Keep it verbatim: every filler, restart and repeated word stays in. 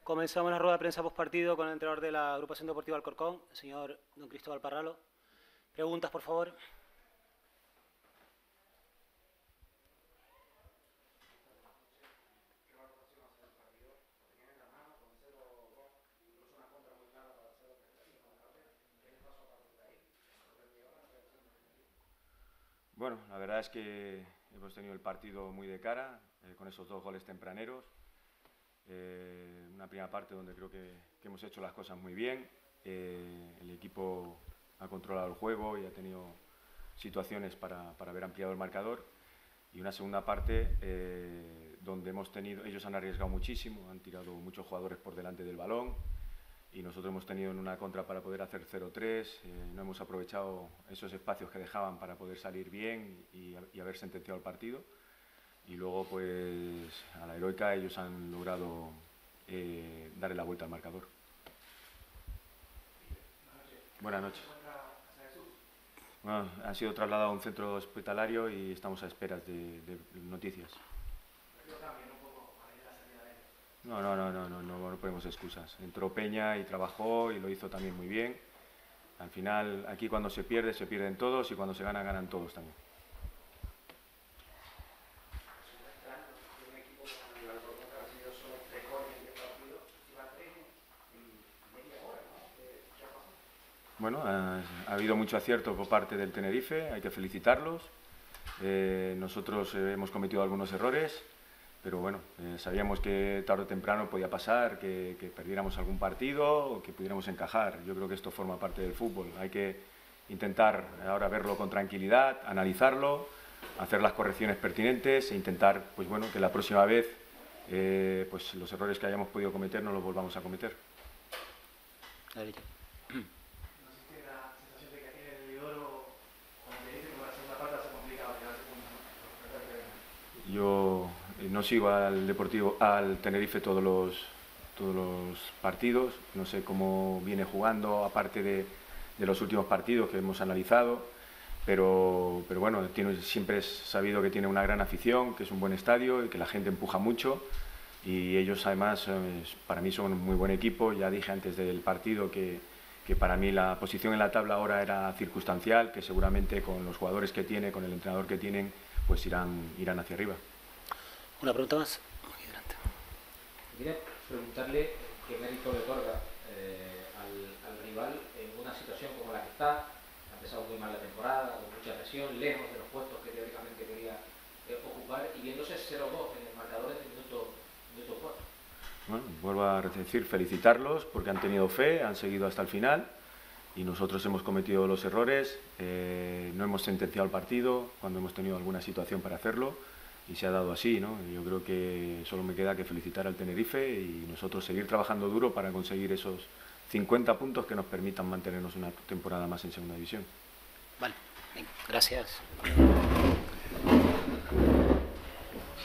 Comenzamos la rueda de prensa postpartido con el entrenador de la agrupación deportiva Alcorcón, el señor don Cristóbal Parralo. Preguntas, por favor. Bueno, la verdad es que hemos tenido el partido muy de cara, eh, con esos dos goles tempraneros. Eh, una primera parte donde creo que, que hemos hecho las cosas muy bien. Eh, el equipo ha controlado el juego y ha tenido situaciones para, para haber ampliado el marcador. Y una segunda parte eh, donde hemos tenido, ellos han arriesgado muchísimo, han tirado muchos jugadores por delante del balón. Y nosotros hemos tenido en una contra para poder hacer cero tres, eh, no hemos aprovechado esos espacios que dejaban para poder salir bien y, y haber sentenciado el partido. Y luego, pues, a la heroica ellos han logrado eh, darle la vuelta al marcador. Buenas noches. Bueno, ha sido trasladado a un centro hospitalario y estamos a esperas de, de noticias. No, no, no, no, no, no, no ponemos excusas. Entró Peña y trabajó y lo hizo también muy bien. Al final, aquí cuando se pierde, se pierden todos y cuando se gana, ganan todos también. Bueno, ha, ha habido mucho acierto por parte del Tenerife, hay que felicitarlos. Eh, nosotros eh, hemos cometido algunos errores. Pero bueno, eh, sabíamos que tarde o temprano podía pasar, que, que perdiéramos algún partido o que pudiéramos encajar. Yo creo que esto forma parte del fútbol. Hay que intentar ahora verlo con tranquilidad, analizarlo, hacer las correcciones pertinentes e intentar, pues bueno, que la próxima vez eh, pues los errores que hayamos podido cometer no los volvamos a cometer. Yo no sigo al Deportivo, al Tenerife todos los, todos los partidos, no sé cómo viene jugando, aparte de, de los últimos partidos que hemos analizado, pero, pero bueno, tiene, siempre es sabido que tiene una gran afición, que es un buen estadio y que la gente empuja mucho y ellos además para mí son un muy buen equipo. Ya dije antes del partido que, que para mí la posición en la tabla ahora era circunstancial, que seguramente con los jugadores que tiene, con el entrenador que tienen, pues irán, irán hacia arriba. Una pregunta más. Aquí adelante. Quería preguntarle qué mérito le otorga eh, al, al rival en una situación como la que está. Ha empezado muy mal la temporada, con mucha presión, lejos de los puestos que teóricamente quería eh, ocupar y viéndose cero dos en el marcador en el minuto, minuto cuatro. Bueno, vuelvo a decir, felicitarlos porque han tenido fe, han seguido hasta el final y nosotros hemos cometido los errores, eh, no hemos sentenciado el partido cuando hemos tenido alguna situación para hacerlo. Y se ha dado así, ¿no? Yo creo que solo me queda que felicitar al Tenerife y nosotros seguir trabajando duro para conseguir esos cincuenta puntos que nos permitan mantenernos una temporada más en segunda división. Vale, venga, gracias.